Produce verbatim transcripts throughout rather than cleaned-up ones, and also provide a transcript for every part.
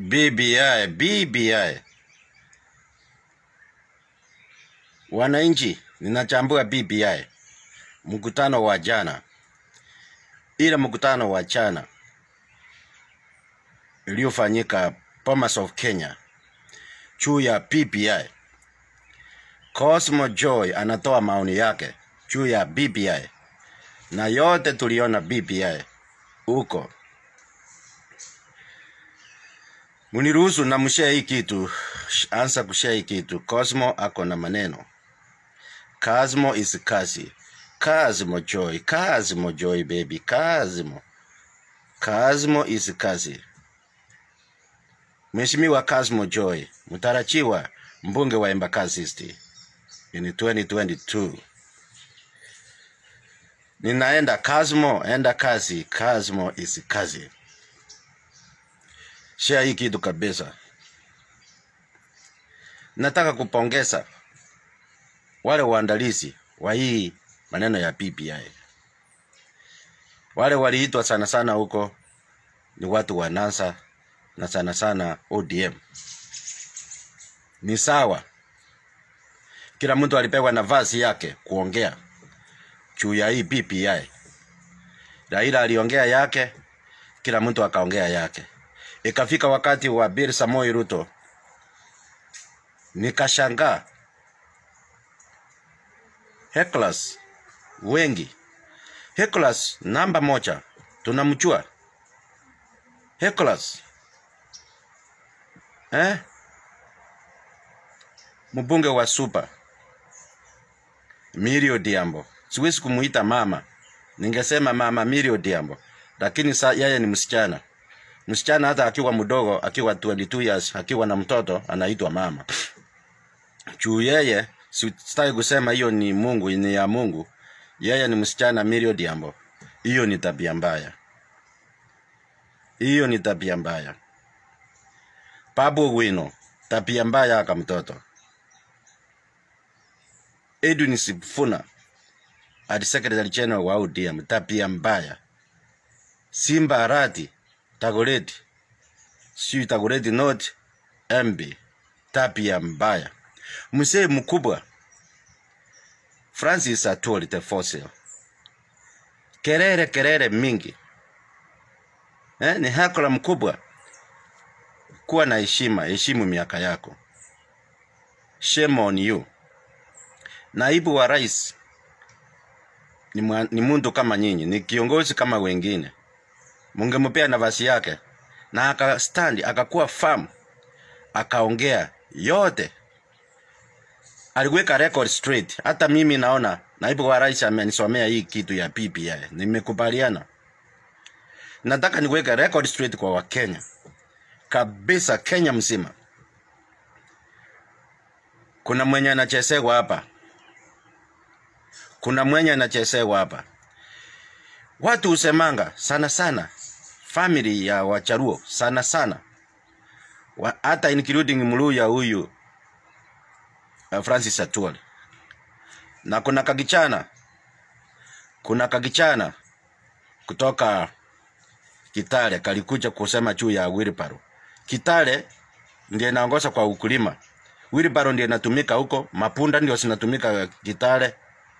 B B I, B B I. Wananchi, ninachambua B B I. Mkutano wa jana. Ile mkutano wa jana iliyofanyika Bomas of Kenya juu ya B B I. Cosmo Choy anatoa maoni yake juu ya B B I. Na yote tuliona B B I huko. Muniruhusu na mshare hii kitu, ansa kushare hii kitu. Cosmo ako na maneno. Cosmo is kazi. Cosmo Choy, Cosmo Choy baby, Cosmo. Cosmo is kazi. Mheshimiwa Cosmo Choy, mtarajiwa mbunge wa Embakasi East in twenty twenty-two. Ninaenda Cosmo, enda kazi. Cosmo is kazi. Share hii kitu kabisa. Nataka kupongeza wale waandalizi wa hii maneno ya B B I. Wale waliitwa sana sana huko ni watu wa NASA na sana sana O D M. Ni sawa. Kila mtu alipewa nafasi yake kuongea juu ya hii B B I. Raila aliongea yake, kila mtu akaongea yake. Ikafika wakati wa Bill Samoei Ruto, nikashangaa hecklers wengi. Hecklers namba moja tunamjua. Hecklers eh mbunge wa Super Miri Odinga. Siwezi kumuita mama, ningesema mama Miri Odinga, lakini saa yeye ni msichana. Msichana hata akiwa mdogo, akiwa twenty-two years, akiwa na mtoto anaitwa mama. Juu yeye, sitaki kusema hiyo ni Mungu, ni ya Mungu. Yeye ni msichana Miri Odinga. Hiyo ni tabia mbaya. Hiyo ni tabia mbaya. Babu Wino, tabia mbaya aka mtoto. Edwin Sifuna, adi Secretary General wa O D M, tabia mbaya. Simba Arati, Tagoreti, Sui Tagoreti North, M B, tabia mbaya. Mzee mkubwa Francis Atwoli the fossil. Kerere kerere mingi. Eh, ni hakula mkubwa. Kuwa na heshima, heshimu miaka yako. Shame on you. Naibu wa rais ni, ni mtu kama nyinyi, ni kiongozi kama wengine. Mungempea nafasi yake na aka stand, akakuwa firm, akaongea yote. Aliweka record straight. Hata mimi naona naibu wa rais amenisomea hii kitu ya B B I. Nimekubaliana. Nataka niweke record straight kwa Wakenya. Kabisa Kenya mzima. Kuna mwenye anachezewa hapa. Kuna mwenye anachezewa hapa. Watu usemanga sana sana. Family ya Wacharuo sana sana. Wa, hata including Muluya huyu uh, Francis Atwoli. Na kuna kagichana. Kuna kagichana kutoka Kitale kalikuja kusema juu ya wheelbarrow. Kitale ndiye inaongoza kwa ukulima. Wheelbarrow ndiye inatumika huko, mapunda ndio zinatumika Kitale.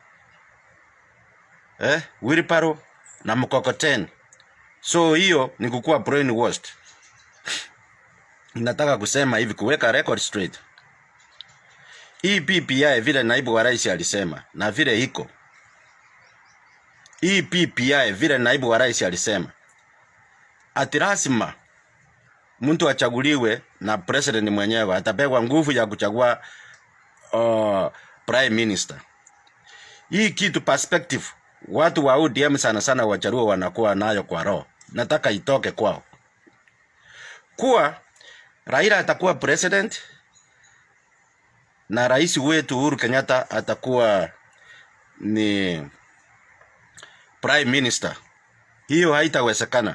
Eh, wheelbarrow na mkokoteni. So hiyo ni kukua brainwashed. Nataka kusema hivi, kuweka record straight. Hii B B I vile naibu wa rais alisema na vile iko. Hii B B I vile naibu wa rais alisema. Ati lazima mtu achaguliwe na president mwenyewe, atapewa nguvu ya kuchagua uh, prime minister. Hii kitu perspective watu wa O D M sana sana Wajaluo wanakuwa nayo kwa roho. Nataka itoke kwao. Kuwa Raila atakuwa president na rais wetu Uhuru Kenyatta atakuwa ni prime minister. Hiyo haitawezekana.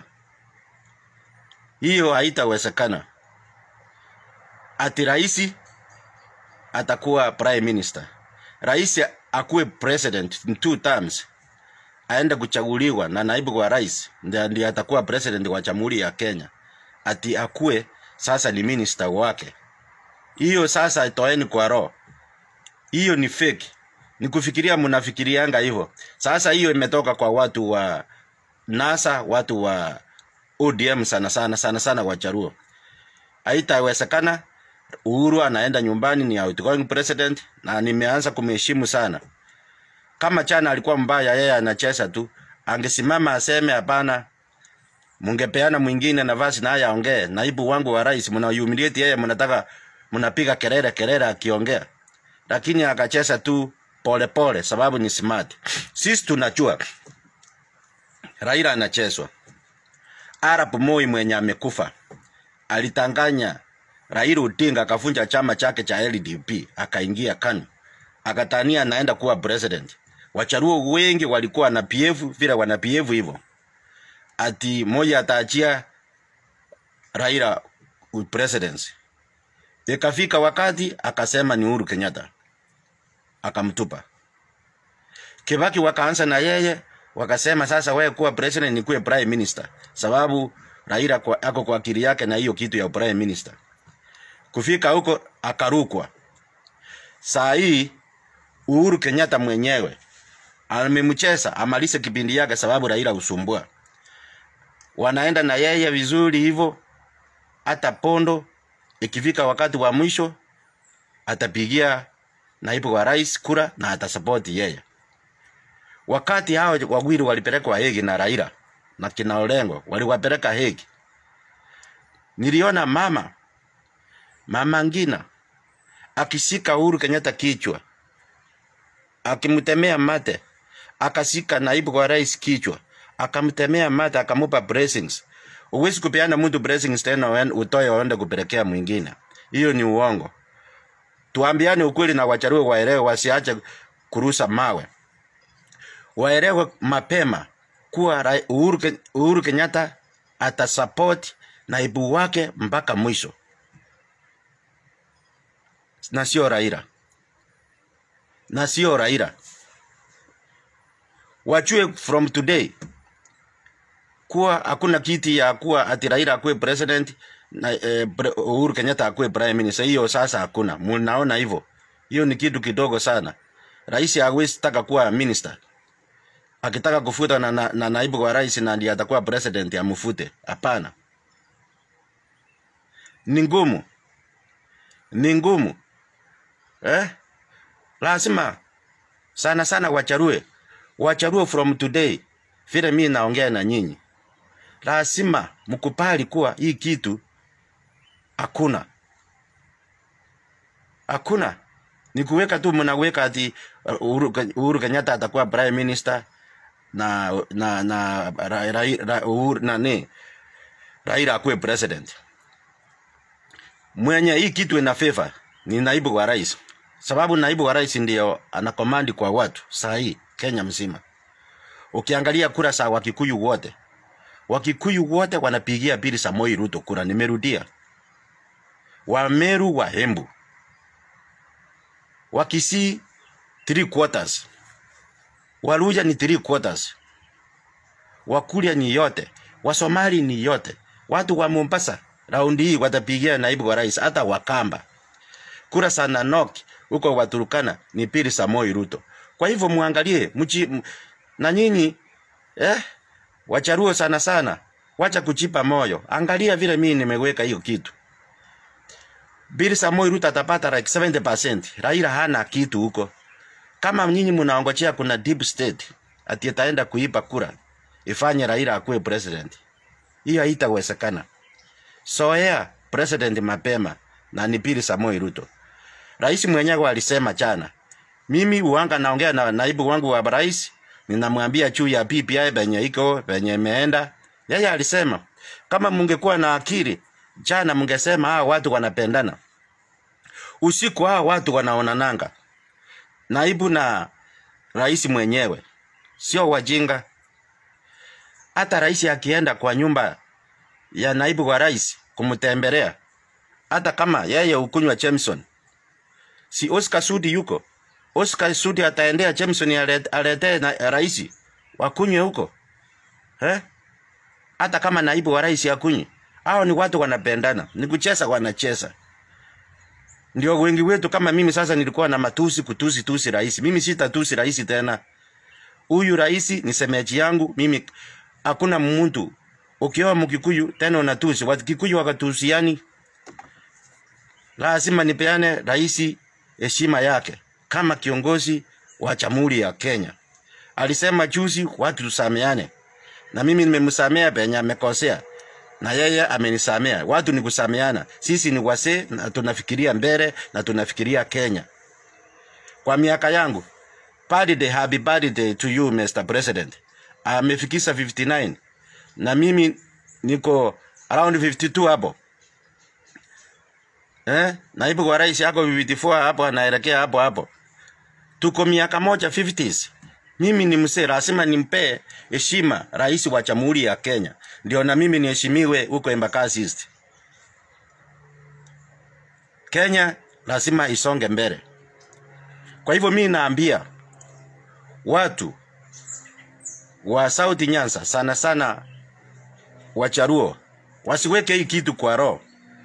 Hiyo haitawezekana. Ati rais atakuwa prime minister. Rais akuwe president in two terms. Aenda kuchaguliwa na naibu wa rais ndiye atakuwa president wa Jamhuri ya Kenya. Ati akuwe sasa ni minister wake. Hiyo sasa toeni kwa roho. Hiyo ni fake. Ni kufikiria mnafikirianga hivyo. Sasa hiyo imetoka kwa watu wa NASA, watu wa O D M sana sana sana sana Wajaluo. Haitawezekana. Uhuru anaenda nyumbani, ni outgoing president, na nimeanza kumheshimu sana. Kama chana alikuwa mbaya, yeye anacheza tu, angesimama aseme hapana, mungepeana mwingine nafasi na haya ongee, naibu wangu wa rais, mna humiliate yeye, mnataka mnapiga kelele kelele akiongea. Lakini akacheza tu pole pole sababu ni smart. Sisi tunajua Raila anachezwa. Arap Moi mwenye amekufa alitanganya Raila Odinga, akafunja chama chake cha L D P, akaingia KANU, akatania anaenda kuwa president. Wajaluo wengi walikuwa na P F vile wana P F hivyo, ati moja ataachia Raila presidency. Ikafika wakati akasema ni Uhuru Kenyatta, akamtupa. Kibaki wakaanza na yeye, wakasema sasa wewe kuwa president ni kuwa prime minister, sababu Raila kwa, ako kwa akili yake na hiyo kitu ya prime minister. Kufika huko akarukwa. Saa hii Uhuru Kenyatta mwenyewe amemcheza amalize kipindi yake sababu Raila usumbua. Wanaenda na yeye vizuri hivyo, hata pondo ikifika wakati wa mwisho atapigia naibu wa rais kura na atasupport yeye. Wakati hao wawili walipelekwa Hague na Raila na kina Olengo waliwapeleka Hague, niliona mama Mama Ngina akishika Uhuru Kenyatta kichwa, akimtemea mate, akashika naibu wa rais kichwa, akamtemea mate, akamupa blessings. Uwezi kupeana mtu blessings tena utoe waende kupelekea mwingine. Hiyo ni uongo. Tuambiane ukweli na Wajaluo waelewe, wasiache kurusa mawe. Waelewe mapema kuwa Uhuru, Uhuru Kenyatta atasupport naibu wake mpaka mwisho, na sio Raila. Na sio Raila. Wachue from today kuwa hakuna kiti ya kuwa ati Raila akuwe president na eh, Uhuru Kenyatta akuwe prime minister. Hiyo sasa hakuna. Mnaona hivyo? Hiyo ni kitu kidogo sana. Rais hawezi taka kuwa minister. Akitaka kufuta na, na, na naibu wa rais na ndiye atakuwa president amfute. Hapana. Ni ngumu. Ni ngumu. Eh? Lazima sana sana Wajaluo. Wajaluo from today, vile mimi naongea na nyinyi, lazima mkubali kuwa hii kitu hakuna. Hakuna. Ni kuweka tu mnaweka ati Uhuru Kenyatta atakuwa prime minister na na na Raila Uhuru na ne Raila akuwe president. Mwenye hii kitu ina favor ni naibu wa rais. Sababu naibu wa rais ndio anakomandi kwa watu saa hii Kenya mzima. Ukiangalia kura za Wakikuyu wote, Wakikuyu wote wanapigia Bili Samoei Ruto kura. Nimerudia. Wameru wa Embu, Wakisii three quarters, Waluja ni three quarters, Wakuria ni yote, Wasomali ni yote. Watu wa Mombasa raundi hii watapigia naibu wa rais, hata Wakamba. Kura sana Nanok huko Waturukana ni Bili Samoei Ruto. Kwa hivyo muangalie mchi na nyinyi eh Wajaluo sana sana, wacha kuchipa moyo. Angalia vile mimi nimeweka hiyo kitu. Bili Samoei Ruto atapata like seventy percent. Raila hana kitu huko. Kama nyinyi mnaongojea kuna deep state ati ataenda kuipa kura ifanye Raila akuwe president, hiyo haitawezekana. Soea president mapema na ni Bili Samoei Ruto. Rais mwenyewe alisema jana, mimi uanga naongea na naibu wangu wa rais, ninamwambia juu ya P P I benye iko benye imeenda. Yeye alisema kama mungekuwa na akili jana mungesema hawa watu wanapendana. Usiku hawa watu wanaonananga. Naibu na rais mwenyewe sio wajinga. Hata rais akienda kwa nyumba ya naibu wa rais kumtembelea, hata kama yeye ukunywa Jameson, si Oscar Sudi yuko, Oscar Sudi ataendea Jameson alete na rais wakunywe huko. Eh? Hata kama naibu wa rais akunywe, Hao ni watu wanapendana, ni kucheza wanacheza. Ndio wengi wetu kama mimi sasa nilikuwa na matusi kutusi tusi rais. Mimi sitatusi rais tena. Huyu rais ni semeji yangu, mimi hakuna mtu. Ukioa Mkikuyu tena unatusi, watu Kikuyu wakatusiani. Lazima nipeane rais heshima yake kama kiongozi wa Jamhuri ya Kenya. Alisema juzi watu tusameane. Na mimi nimemsamea penye amekosea. Na yeye amenisamea. Watu ni kusameana. Sisi ni wase na tunafikiria mbele na tunafikiria Kenya. Kwa miaka yangu, birthday, happy birthday to you Mister President. Amefikisha fifty-nine. Na mimi niko around fifty-two hapo. Eh? Naibu kwa rais yako fifty-four hapo anaelekea hapo hapo. Tuko miaka moja fifties. Mimi ni mzee, lazima nimpe heshima rais wa Jamhuri ya Kenya. Ndio na mimi niheshimiwe huko Embakasi East. Kenya lazima isonge mbele. Kwa hivyo mimi naambia watu wa South Nyanza sana sana Wacharuo wasiweke hii kitu kwa roho.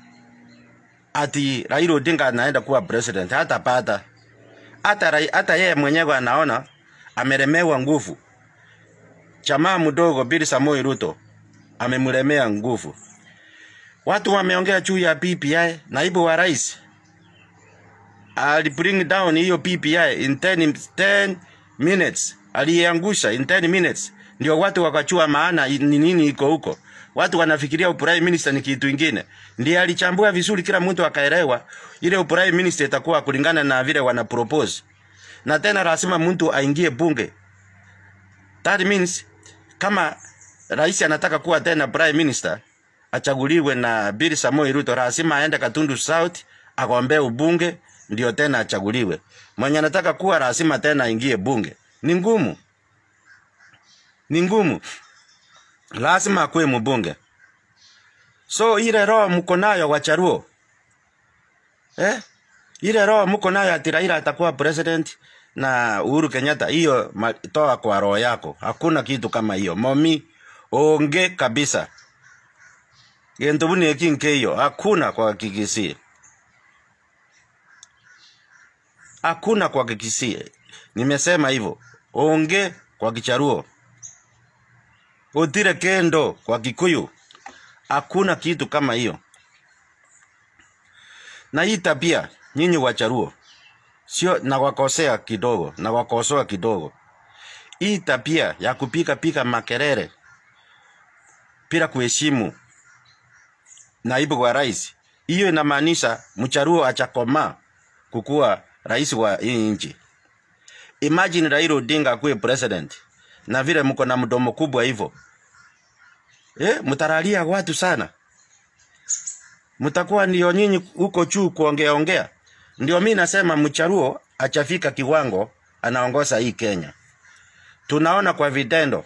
Ati Raila Odinga anaenda kuwa president, hata pata. Hata hata yeye mwenyewe anaona amelemewa nguvu. Chama mdogo Billy Samoei Ruto amemlemea nguvu. Watu wameongea juu ya P P I, naibu wa rais ali bring down hiyo P P I in ten minutes. Aliangusha in ten minutes. Ndio watu wakachua maana ni nini iko huko. Watu wanafikiria prime minister ni kitu kingine. Ndiye alichambua vizuri, kila mtu akaelewa ile prime minister itakuwa kulingana na vile wana propose. Na tena lazima mtu aingie bunge. That means kama rais anataka kuwa tena prime minister, achaguliwe na Billy Samoei Ruto, lazima aende Katundu South agombee ubunge ndio tena achaguliwe. Mwenye anataka kuwa lazima tena aingie bunge. Ni ngumu. Ni ngumu. Lazima akue mbunge. So ile roho mko nayo Wacharuo. Eh? Ile roho mko nayo ati Raila atakuwa president na Uhuru Kenyatta, hiyo toa kwa roho yako. Hakuna kitu kama hiyo. Momi onge kabisa. Yentubuni kinke hiyo hakuna kwa kikisi. Hakuna kwa kikisi. Nimesema hivyo. Onge kwa Kicharuo. Otire kendo kwa Kikuyu. Hakuna kitu kama hiyo. Na hii tabia nyinyi Wacharuo, sio na wakosea kidogo, na wakosoa kidogo. Hii tabia ya kupika pika makelele bila kuheshimu naibu wa rais, hiyo inamaanisha Mcharuo achakoma kukuwa rais wa hii nchi. Imagine Raila Odinga kuwe president na vile mko na mdomo kubwa hivyo. Eh, mtaralia watu sana. Mtakuwa ndio nyinyi huko juu kuongea ongea. Ndio mimi nasema Mcharuo achafika kiwango anaongoza hii Kenya. Tunaona kwa vitendo.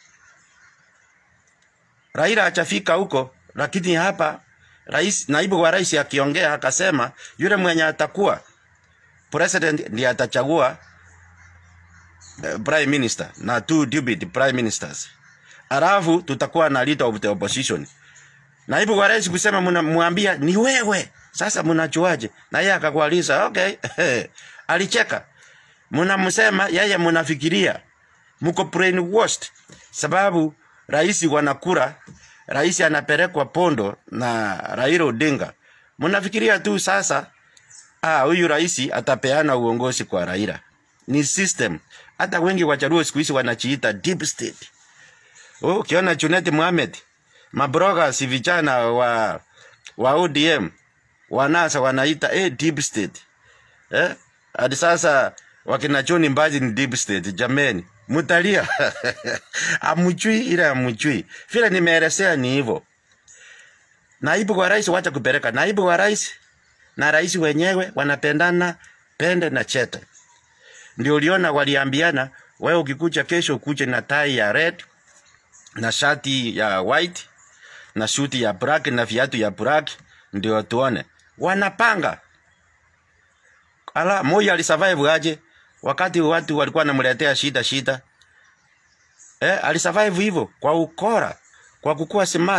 Raila achafika huko, lakini hapa rais, naibu wa rais akiongea akasema yule mwenye atakuwa president ndiye atachagua uh, prime minister na two deputy prime ministers. Alafu tutakuwa na leader of the opposition. Naibu wa rais kusema mnamwambia ni wewe. Sasa mnachuaje? Na yeye akakuuliza, okay. Alicheka. Mnamsema yeye mnafikiria mko brainwashed sababu rais wanakura, rais anapelekwa pondo na Raila Odinga. Mnafikiria tu sasa ah huyu rais atapeana uongozi kwa Raila. Ni system. Hata wengi Wacharuo siku hizi wanachiita deep state. Oh, kiona Junet Mohamed, mabroga si vijana wa wa O D M wanasa wanaita eh deep state. Eh? Hadi sasa wakina John Mbaji ni deep state, jameni. Mutalia. Amujui ila amujui. Vile nimeelezea ni hivyo. Naibu wa rais wacha kupeleka. Naibu wa rais na rais wenyewe wanapendana pende na chete. Ndio uliona waliambiana wewe ukikuja kesho ukuje na tai ya red na shati ya white na suti ya black na viatu ya black ndio tuone. Wanapanga. Ala moja alisurvive aje wakati watu walikuwa wanamletea shida shida. Eh, alisurvive hivyo kwa ukora, kwa kukua smart.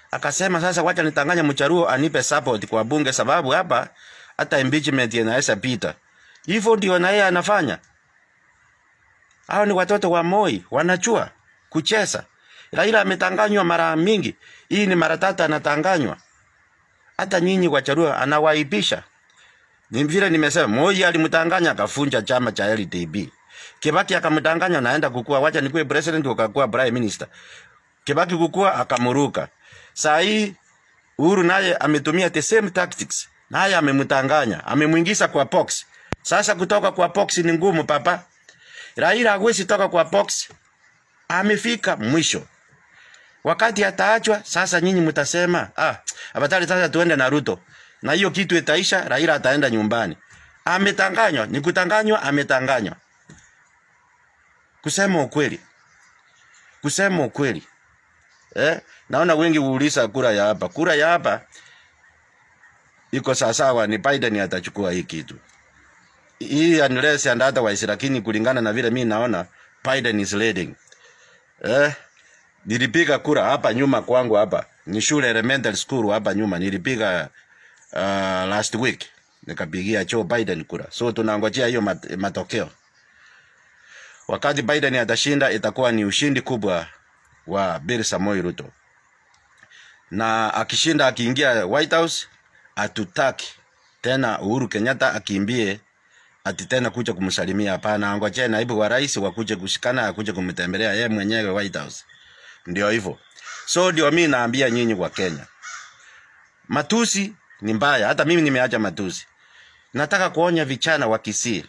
Akasema sasa wacha nitanganya Mcharuo anipe support kwa bunge sababu hapa hata impeachment inaweza pita. Hivyo ndio na yeye anafanya. Hao ni watoto wa Moi, wanachua kucheza. Raila ametanganywa mara mingi. Hii ni mara tatu anatanganywa. Hata nyinyi Wacharuo anawaibisha. Ni vile nimesema Moi alimtanganya akafunja chama cha L D B. Kibaki akamtanganya naenda kukua, wacha nikuwe president ukakuwa prime minister. Kibaki kukua akamuruka. Saa hii Uhuru naye ametumia the same tactics. Naye amemtanganya, amemuingiza kwa box. Sasa kutoka kwa box ni ngumu papa. Raila hawezi toka kwa box. Amefika mwisho. Wakati ataachwa sasa nyinyi mtasema, ah, abatali sasa tuende na Ruto. Na hiyo kitu itaisha, Raila ataenda nyumbani. Ametanganywa, ni kutanganywa, ametanganywa. Kusema ukweli. Kusema ukweli. Eh, naona wengi uuliza kura ya hapa. Kura ya hapa iko sawasawa, ni Biden atachukua hii kitu. Hii unless and otherwise, lakini kulingana na vile mimi naona Biden is leading. Eh, nilipiga kura hapa nyuma kwangu hapa. Ni shule elementary school hapa nyuma nilipiga uh, last week. Nikapigia Joe Biden kura. So tunangojea hiyo mat matokeo. Wakati Biden atashinda itakuwa ni ushindi kubwa wa Bill Samoei Ruto. Na akishinda akiingia White House atutaki tena Uhuru Kenyatta akimbie ati tena kuja kumsalimia. Hapana, angojea naibu wa rais wakuje kushikana akuje kumtembelea yeye mwenyewe White House. Ndio hivyo. So ndio mimi naambia nyinyi wa Kenya. Matusi ni mbaya, hata mimi nimeacha matusi. Nataka kuonya vijana wa Kisii.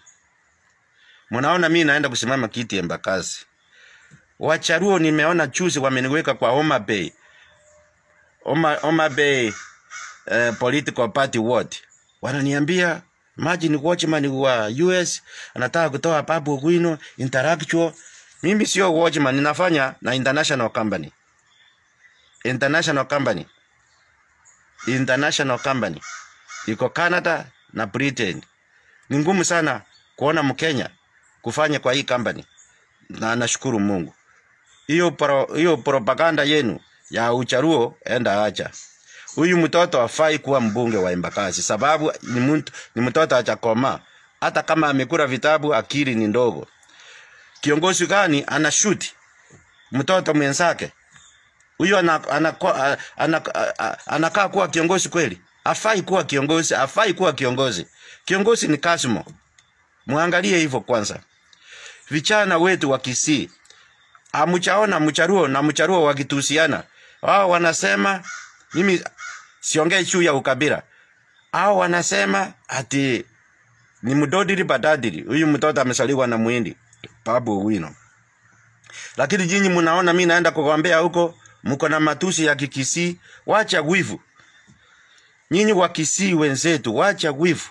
Mnaona mimi naenda kusimama kiti ya Embakasi. Wacharuo nimeona juzi wameniweka kwa Homa Bay. Homa, Homa Bay uh, political party ward. Wananiambia imagine watchman wa U S anataka kutoa Babu Owino intellectual. Mimi sio watchman, ninafanya na international company. International company. International company. Iko Canada na Britain. Ni ngumu sana kuona Mkenya kufanya kwa hii company. Na nashukuru Mungu. Hiyo pro, hiyo propaganda yenu ya ucharuo enda acha. Huyu mtoto hafai kuwa mbunge wa Embakasi sababu ni mtu ni mtoto hajakoma. Hata kama amekula vitabu akili ni ndogo. Kiongozi gani anashuti mtoto mwenzake? Huyu anakaa ana, ana, ana, ana kuwa kiongozi kweli? Hafai kuwa kiongozi, hafai kuwa kiongozi. Kiongozi ni Cosmo. Muangalie hivyo kwanza. Vijana wetu wa Kisii amuchaona Mcharuo na Mcharuo wakitusiana. Wao wanasema mimi siongei juu ya ukabila. Hao wanasema ati ni mdodiri badadiri. Huyu mtoto amesaliwa na Muhindi Babu Owino. Lakini jinyi mnaona mimi naenda kugombea huko, mko na matusi ya Kikisii. Wacha wivu. Nyinyi wa Kisii wenzetu, wacha wivu.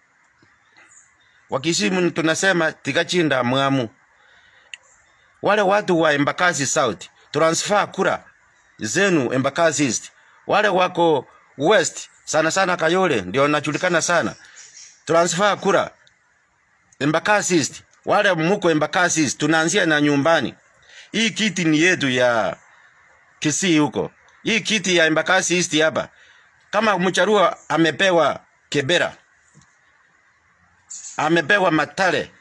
Wa Kisii tunasema tikachinda mwamu. Wale watu wa Embakasi South transfer kura zenu Embakasi East. Wale wako West sana sana Kayole ndio najulikana sana. Transfer kura Embakasi East. Wale mko Embakasi East tunaanzia na nyumbani. Hii kiti ni yetu ya Kisii huko. Hii kiti ya Embakasi East hapa. Kama Mcharuo amepewa Kebera, amepewa Matale,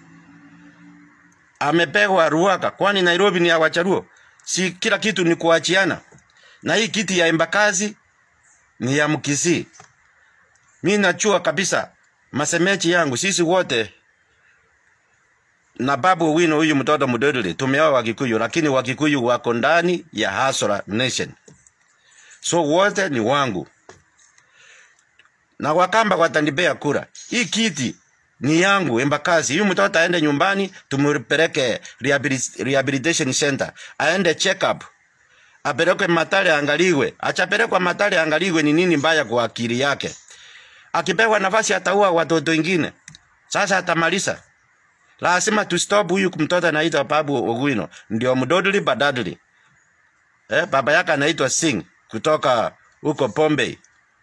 amepewa Ruaka, kwani Nairobi ni ya Wacharuo? Si kila kitu ni kuachiana. Na hii kiti ya Embakasi ni ya Mkisii. Mimi nachua kabisa masemechi yangu sisi wote na Babu Owino huyu mtoto mdodole tumeoa Wakikuyu, lakini Wakikuyu wako ndani ya Hasora Nation. So wote ni wangu. Na Wakamba watanipea kura. Hii kiti ni yangu Embakasi. Huyu mtoto aende nyumbani tumupeleke rehabilitation center. Aende check up. Apelekwe Matale angaliwe. Achapelekwa Matale angaliwe ni nini mbaya kwa akili yake. Akipewa nafasi ataua watoto wengine. Sasa atamaliza. Lazima tu stop huyu mtoto anaitwa Babu Owino. Ndio mdodoli badadli. Eh, baba yake anaitwa Singh kutoka huko Bombay.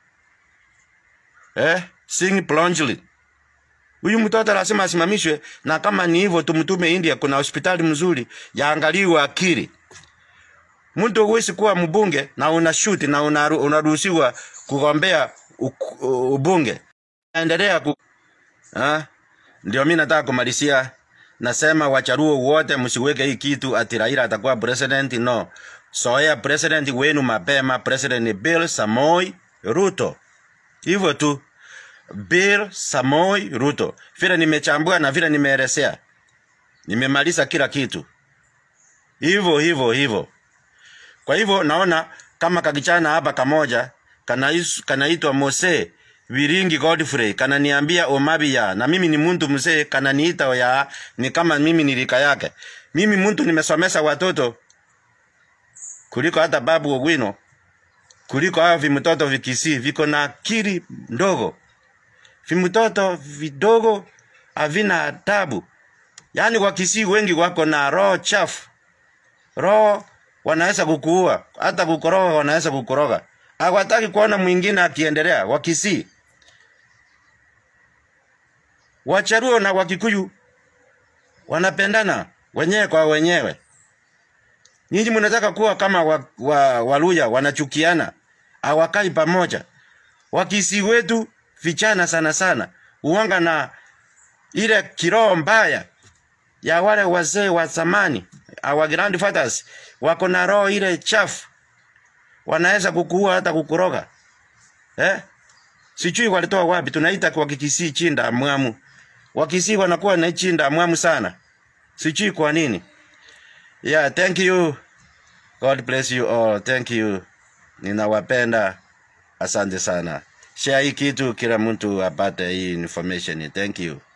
Eh, Singh Plonjli. Huyu mtoto lazima asimamishwe, na kama ni hivyo tumtume India, kuna hospitali mzuri yaangaliwe akili. Mtu huwezi kuwa mbunge na unashuti na unaruhusiwa kugombea ubunge. Endelea ku ah ndio mimi nataka kumalizia, nasema wacharuo wote msiweke hii kitu ati Raila atakuwa president. No. Soea president wenu mapema, President Bill Samoei Ruto. Hivyo tu. Bill Samoei Ruto. Vile nimechambua na vile nimeelezea, nimemaliza kila kitu. Hivyo hivyo hivyo. Kwa hivyo naona kama kakichana hapa kamoja kanaitwa Mose Viringi Godfrey kananiambia Omabia, na mimi ni mtu mzee, kananiita ya ni kama mimi nilika yake. Mimi mtu nimesomesha watoto kuliko hata babu Ogwino, kuliko hao vimtoto vikisi viko na akili ndogo. Vimtoto vidogo havina adabu. Yaani wakisi wengi wako na roho chafu. Roho wanaweza kukuua, hata kukoroga wanaweza kukoroga. Hawataki kuona mwingine akiendelea. Wakisi, Wacharuo na Wakikuyu wanapendana wenyewe kwa wenyewe. Nyinyi mnataka kuwa kama wa, wa, Waluya wanachukiana, hawakai pamoja. Wakisi wetu vijana sana sana uanga na ile kiroho mbaya ya wale wazee wa zamani. Our grandfathers wako na roho ile chafu, wanaweza kukuua hata kukuroga. Eh? Sijui walitoa wapi. Tunaita kwa Kikisi chinda mwamu. Wakisi wanakuwa na chinda mwamu sana. Sijui kwa nini. Yeah, thank you. God bless you all. Thank you. Ninawapenda. Asante sana. Share hii kitu kila mtu apate hii information. Thank you.